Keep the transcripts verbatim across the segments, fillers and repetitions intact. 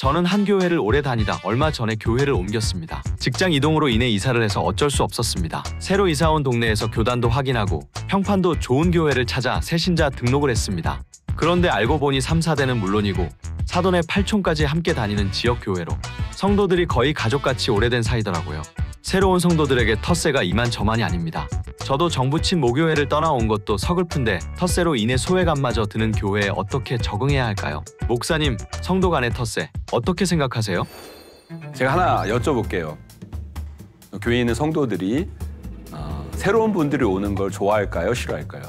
저는 한 교회를 오래 다니다 얼마 전에 교회를 옮겼습니다. 직장 이동으로 인해 이사를 해서 어쩔 수 없었습니다. 새로 이사 온 동네에서 교단도 확인하고 평판도 좋은 교회를 찾아 새신자 등록을 했습니다. 그런데 알고 보니 삼, 사대는 물론이고 사돈의 팔촌까지 함께 다니는 지역교회로 성도들이 거의 가족같이 오래된 사이더라고요. 새로운 성도들에게 텃세가 이만저만이 아닙니다. 저도 정부친 모교회를 떠나온 것도 서글픈데 텃세로 인해 소외감마저 드는 교회에 어떻게 적응해야 할까요? 목사님, 성도 간의 텃세 어떻게 생각하세요? 제가 하나 여쭤볼게요. 교회에 있는 성도들이 어, 새로운 분들이 오는 걸 좋아할까요? 싫어할까요?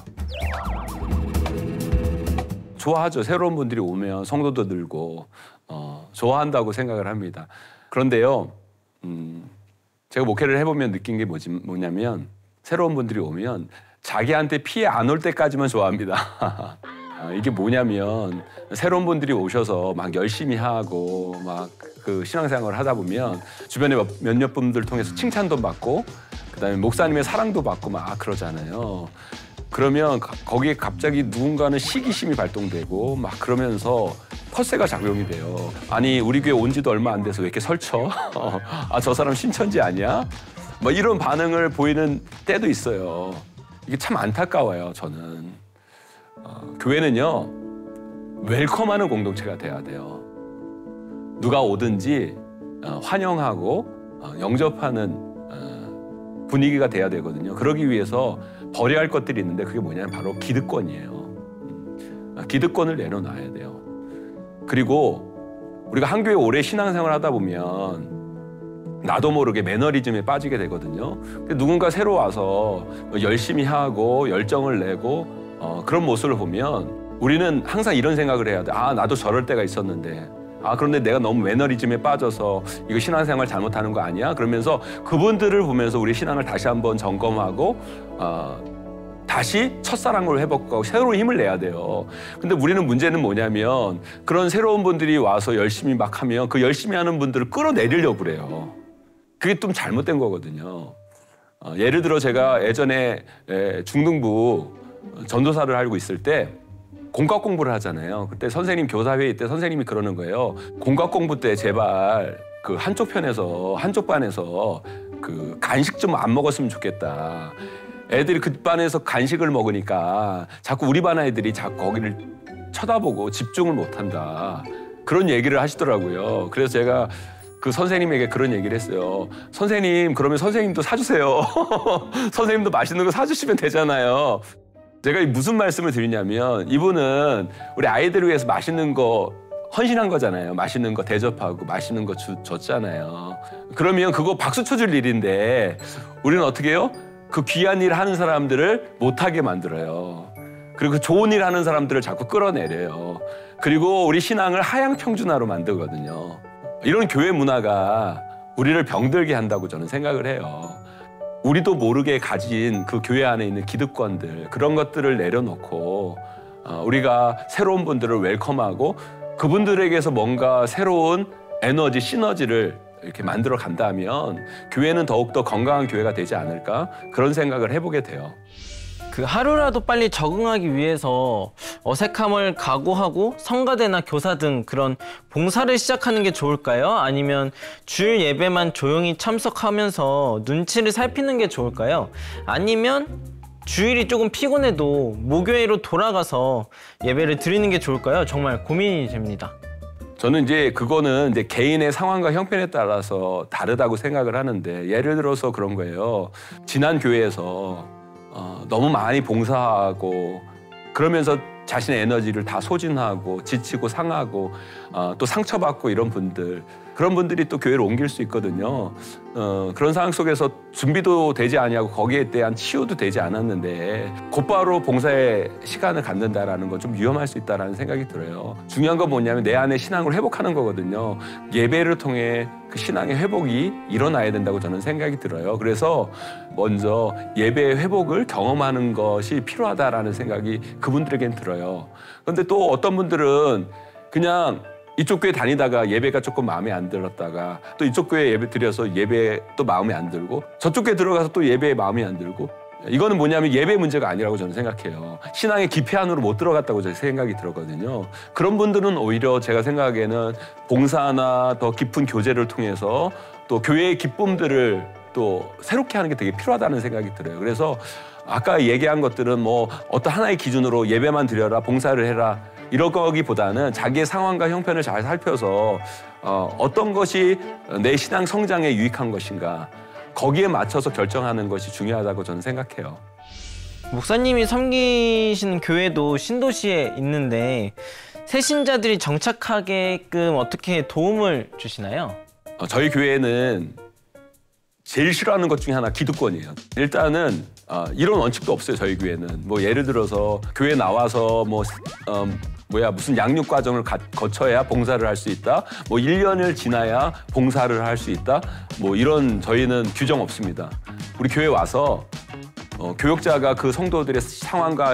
좋아하죠. 새로운 분들이 오면 성도도 늘고 어, 좋아한다고 생각을 합니다. 그런데요. 음, 제가 목회를 해보면 느낀 게 뭐지, 뭐냐면 새로운 분들이 오면 자기한테 피해 안 올 때까지만 좋아합니다. 아, 이게 뭐냐면 새로운 분들이 오셔서 막 열심히 하고 막 그 신앙생활을 하다 보면 주변에 몇몇 분들 통해서 칭찬도 받고 그다음에 목사님의 사랑도 받고 막 그러잖아요. 그러면 거기에 갑자기 누군가는 시기심이 발동되고 막 그러면서 텃세가 작용이 돼요. 아니 우리 교회 온 지도 얼마 안 돼서 왜 이렇게 설쳐? 아, 저 사람 신천지 아니야? 뭐 이런 반응을 보이는 때도 있어요. 이게 참 안타까워요, 저는. 어, 교회는요, 웰컴하는 공동체가 돼야 돼요. 누가 오든지 어, 환영하고 어, 영접하는 어, 분위기가 돼야 되거든요. 그러기 위해서 버려야 할 것들이 있는데 그게 뭐냐면 바로 기득권이에요. 기득권을 내려놔야 돼요. 그리고 우리가 한 교회 오래 신앙생활 하다 보면 나도 모르게 매너리즘에 빠지게 되거든요. 근데 누군가 새로 와서 열심히 하고 열정을 내고 어, 그런 모습을 보면 우리는 항상 이런 생각을 해야 돼. 아, 나도 저럴 때가 있었는데. 아, 그런데 내가 너무 매너리즘에 빠져서 이거 신앙생활 잘못하는 거 아니야? 그러면서 그분들을 보면서 우리 신앙을 다시 한번 점검하고 어, 다시 첫사랑을 회복하고 새로운 힘을 내야 돼요. 근데 우리는 문제는 뭐냐면 그런 새로운 분들이 와서 열심히 막 하면 그 열심히 하는 분들을 끌어내리려고 그래요. 그게 좀 잘못된 거거든요. 어, 예를 들어 제가 예전에 에, 중등부 전도사를 하고 있을 때 공과 공부를 하잖아요. 그때 선생님 교사회의 때 선생님이 그러는 거예요. 공과 공부 때 제발 그 한쪽 편에서 한쪽 반에서 그 간식 좀 안 먹었으면 좋겠다. 애들이 그 반에서 간식을 먹으니까 자꾸 우리 반 애들이 자꾸 거기를 쳐다보고 집중을 못한다. 그런 얘기를 하시더라고요. 그래서 제가 그 선생님에게 그런 얘기를 했어요. 선생님, 그러면 선생님도 사주세요. 선생님도 맛있는 거 사주시면 되잖아요. 제가 무슨 말씀을 드리냐면 이분은 우리 아이들을 위해서 맛있는 거 헌신한 거잖아요. 맛있는 거 대접하고 맛있는 거 주, 줬잖아요. 그러면 그거 박수 쳐줄 일인데 우리는 어떻게 해요? 그 귀한 일 하는 사람들을 못하게 만들어요. 그리고 좋은 일 하는 사람들을 자꾸 끌어내려요. 그리고 우리 신앙을 하향평준화로 만들거든요. 이런 교회 문화가 우리를 병들게 한다고 저는 생각을 해요. 우리도 모르게 가진 그 교회 안에 있는 기득권들, 그런 것들을 내려놓고 어, 우리가 새로운 분들을 웰컴하고 그분들에게서 뭔가 새로운 에너지, 시너지를 이렇게 만들어 간다면 교회는 더욱더 건강한 교회가 되지 않을까? 그런 생각을 해보게 돼요. 그 하루라도 빨리 적응하기 위해서 어색함을 각오하고 성가대나 교사 등 그런 봉사를 시작하는 게 좋을까요? 아니면 주일 예배만 조용히 참석하면서 눈치를 살피는 게 좋을까요? 아니면 주일이 조금 피곤해도 모교회로 돌아가서 예배를 드리는 게 좋을까요? 정말 고민이 됩니다. 저는 이제 그거는 이제 개인의 상황과 형편에 따라서 다르다고 생각을 하는데 예를 들어서 그런 거예요. 지난 교회에서 어, 너무 많이 봉사하고 그러면서 자신의 에너지를 다 소진하고 지치고 상하고 어, 또 상처받고 이런 분들 그런 분들이 또 교회를 옮길 수 있거든요. 어, 그런 상황 속에서 준비도 되지 아니하고 거기에 대한 치유도 되지 않았는데 곧바로 봉사의 시간을 갖는다라는 건 좀 위험할 수 있다는 생각이 들어요. 중요한 건 뭐냐면 내 안에 신앙을 회복하는 거거든요. 예배를 통해 그 신앙의 회복이 일어나야 된다고 저는 생각이 들어요. 그래서 먼저 예배의 회복을 경험하는 것이 필요하다라는 생각이 그분들에겐 들어요. 그런데 또 어떤 분들은 그냥 이쪽 교회 다니다가 예배가 조금 마음에 안 들었다가 또 이쪽 교회 예배 드려서 예배 또 마음에 안 들고 저쪽 교회 들어가서 또 예배에 마음에 안 들고 이거는 뭐냐면 예배 문제가 아니라고 저는 생각해요. 신앙의 깊이 안으로 못 들어갔다고 제 생각이 들었거든요. 그런 분들은 오히려 제가 생각하기에는 봉사나 더 깊은 교제를 통해서 또 교회의 기쁨들을 또 새롭게 하는 게 되게 필요하다는 생각이 들어요. 그래서 아까 얘기한 것들은 뭐 어떤 하나의 기준으로 예배만 드려라, 봉사를 해라 이런 거기보다는 자기의 상황과 형편을 잘 살펴서 어, 어떤 것이 내 신앙 성장에 유익한 것인가 거기에 맞춰서 결정하는 것이 중요하다고 저는 생각해요. 목사님이 섬기시는 교회도 신도시에 있는데 새신자들이 정착하게끔 어떻게 도움을 주시나요? 어, 저희 교회는 제일 싫어하는 것 중에 하나 기득권이에요. 일단은 어, 이런 원칙도 없어요. 저희 교회는 뭐 예를 들어서 교회 나와서 뭐 어, 뭐야 무슨 양육 과정을 가, 거쳐야 봉사를 할 수 있다. 뭐 일 년을 지나야 봉사를 할 수 있다. 뭐 이런 저희는 규정 없습니다. 우리 교회 와서 어, 교역자가 그 성도들의 상황과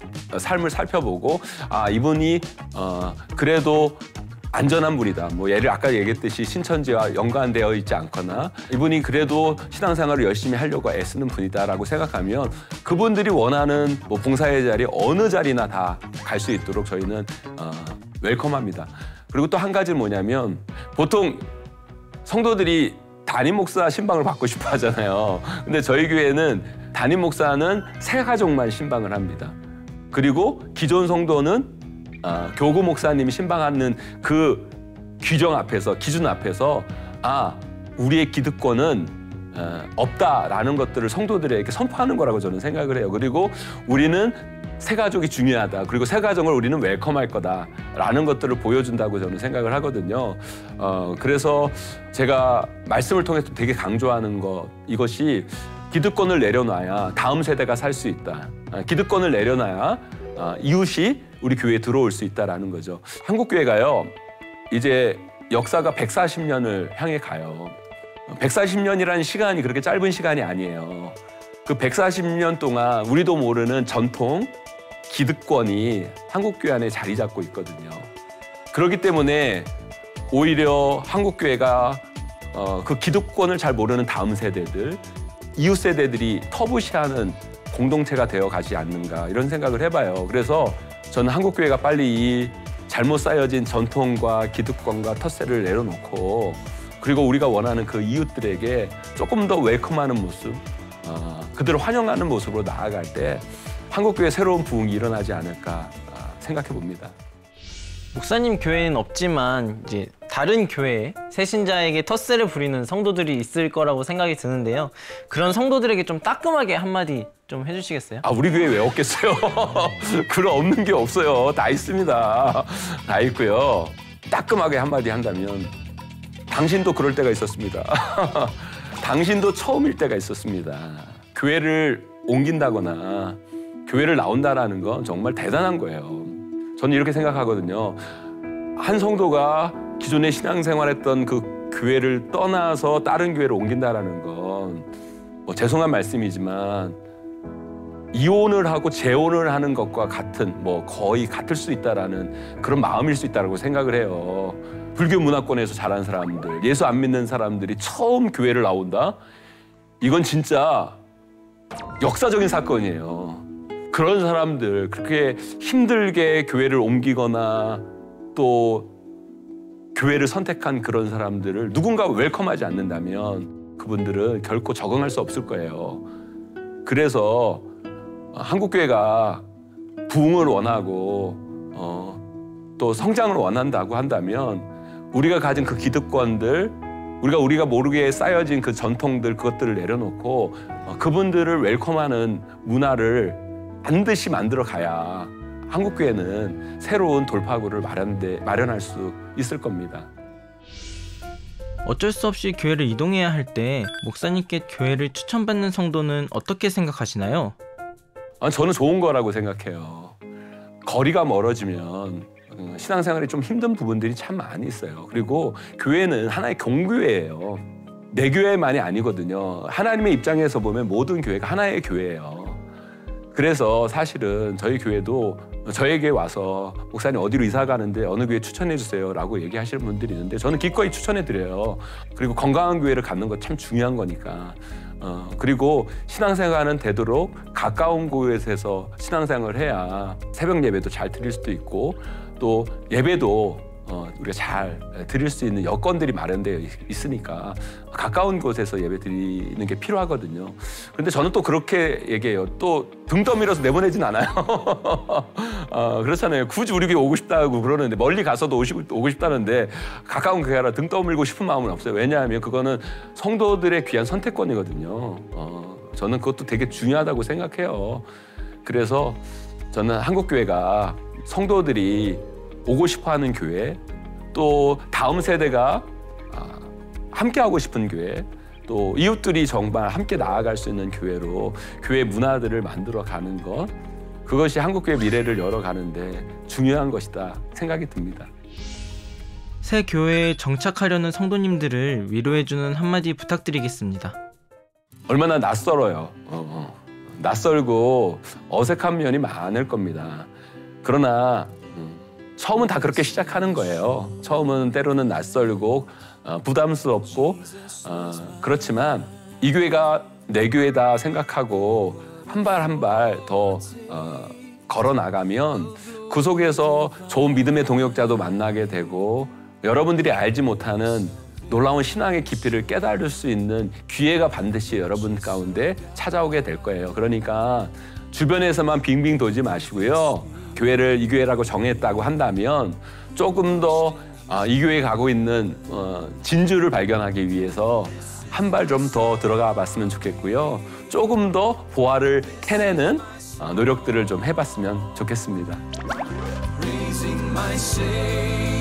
삶을 살펴보고 아 이분이 어, 그래도 안전한 분이다. 뭐 예를 아까 얘기했듯이 신천지와 연관되어 있지 않거나 이분이 그래도 신앙생활을 열심히 하려고 애쓰는 분이다라고 생각하면 그분들이 원하는 뭐 봉사의 자리 어느 자리나 다 갈 수 있도록 저희는 어, 웰컴합니다. 그리고 또 한 가지는 뭐냐면 보통 성도들이 담임 목사 신방을 받고 싶어 하잖아요. 근데 저희 교회는 담임 목사는 세 가족만 신방을 합니다. 그리고 기존 성도는 어, 교구 목사님이 신방하는 그 규정 앞에서 기준 앞에서 아 우리의 기득권은 어, 없다라는 것들을 성도들에게 선포하는 거라고 저는 생각을 해요. 그리고 우리는 새 가족이 중요하다. 그리고 새 가정을 우리는 웰컴할 거다라는 것들을 보여준다고 저는 생각을 하거든요. 어, 그래서 제가 말씀을 통해서 되게 강조하는 것 이것이 기득권을 내려놔야 다음 세대가 살 수 있다. 어, 기득권을 내려놔야 어, 이웃이 우리 교회에 들어올 수 있다라는 거죠. 한국교회가요, 이제 역사가 백사십 년을 향해 가요. 백사십 년이라는 시간이 그렇게 짧은 시간이 아니에요. 그 백사십 년 동안 우리도 모르는 전통, 기득권이 한국교회 안에 자리 잡고 있거든요. 그렇기 때문에 오히려 한국교회가 어, 그 기득권을 잘 모르는 다음 세대들, 이웃 세대들이 터부시하는 공동체가 되어 가지 않는가 이런 생각을 해봐요. 그래서 저는 한국교회가 빨리 이 잘못 쌓여진 전통과 기득권과 텃세를 내려놓고 그리고 우리가 원하는 그 이웃들에게 조금 더 웰컴하는 모습, 어, 그들을 환영하는 모습으로 나아갈 때 한국교회 새로운 부흥이 일어나지 않을까 생각해 봅니다. 목사님 교회는 없지만 이제 다른 교회에 새신자에게 텃세를 부리는 성도들이 있을 거라고 생각이 드는데요. 그런 성도들에게 좀 따끔하게 한마디 좀 해주시겠어요? 아 우리 교회 왜 없겠어요? 그런 없는 게 없어요. 다 있습니다. 다 있고요. 따끔하게 한마디 한다면 당신도 그럴 때가 있었습니다. 당신도 처음일 때가 있었습니다. 교회를 옮긴다거나 교회를 나온다라는 건 정말 대단한 거예요. 저는 이렇게 생각하거든요. 한 성도가 기존에 신앙생활했던 그 교회를 떠나서 다른 교회로 옮긴다라는 건 뭐 죄송한 말씀이지만 이혼을 하고 재혼을 하는 것과 같은 뭐 거의 같을 수 있다라는 그런 마음일 수 있다고 생각을 해요. 불교 문화권에서 자란 사람들, 예수 안 믿는 사람들이 처음 교회를 나온다? 이건 진짜 역사적인 사건이에요. 그런 사람들, 그렇게 힘들게 교회를 옮기거나 또 교회를 선택한 그런 사람들을 누군가 웰컴하지 않는다면 그분들은 결코 적응할 수 없을 거예요. 그래서 한국교회가 부흥을 원하고 어, 또 성장을 원한다고 한다면 우리가 가진 그 기득권들, 우리가 우리가 모르게 쌓여진 그 전통들 그것들을 내려놓고 어, 그분들을 웰컴하는 문화를 반드시 만들어 가야 한국교회는 새로운 돌파구를 마련돼, 마련할 수 있을 겁니다. 어쩔 수 없이 교회를 이동해야 할 때 목사님께 교회를 추천받는 성도는 어떻게 생각하시나요? 아, 저는 좋은 거라고 생각해요. 거리가 멀어지면 신앙생활이 좀 힘든 부분들이 참 많이 있어요. 그리고 교회는 하나의 공교회예요. 내 교회만이 아니거든요. 하나님의 입장에서 보면 모든 교회가 하나의 교회예요. 그래서 사실은 저희 교회도 저에게 와서 목사님 어디로 이사 가는데 어느 교회 추천해 주세요 라고 얘기하시는 분들이 있는데 저는 기꺼이 추천해 드려요. 그리고 건강한 교회를 갖는 거 참 중요한 거니까 어, 그리고 신앙생활은 되도록 가까운 곳에서 신앙생활을 해야 새벽 예배도 잘 드릴 수도 있고 또 예배도 어, 우리가 잘 드릴 수 있는 여건들이 마련되어 있으니까 가까운 곳에서 예배 드리는 게 필요하거든요. 그런데 저는 또 그렇게 얘기해요. 또 등 떠밀어서 내보내진 않아요. 어, 그렇잖아요. 굳이 우리 교회 오고 싶다고 그러는데 멀리 가서도 오시고, 오고 싶다는데 가까운 교회라 등 떠밀고 싶은 마음은 없어요. 왜냐하면 그거는 성도들의 귀한 선택권이거든요. 어, 저는 그것도 되게 중요하다고 생각해요. 그래서 저는 한국교회가 성도들이 오고 싶어하는 교회, 또 다음 세대가 함께하고 싶은 교회, 또 이웃들이 정말 함께 나아갈 수 있는 교회로 교회 문화들을 만들어가는 것, 그것이 한국교회 미래를 열어가는데 중요한 것이다 생각이 듭니다. 새 교회에 정착하려는 성도님들을 위로해주는 한마디 부탁드리겠습니다. 얼마나 낯설어요. 어, 낯설고 어색한 면이 많을 겁니다. 그러나 처음은 다 그렇게 시작하는 거예요. 처음은 때로는 낯설고 어, 부담스럽고 어, 그렇지만 이 교회가 내 교회다 생각하고 한 발 한 발 더 어, 걸어 나가면 그 속에서 좋은 믿음의 동역자도 만나게 되고 여러분들이 알지 못하는 놀라운 신앙의 깊이를 깨달을 수 있는 기회가 반드시 여러분 가운데 찾아오게 될 거예요. 그러니까 주변에서만 빙빙 돌지 마시고요. 교회를 이 교회라고 정했다고 한다면 조금 더 이 교회에 가고 있는 진주를 발견하기 위해서 한 발 좀 더 들어가 봤으면 좋겠고요. 조금 더 보화를 캐내는 노력들을 좀 해봤으면 좋겠습니다.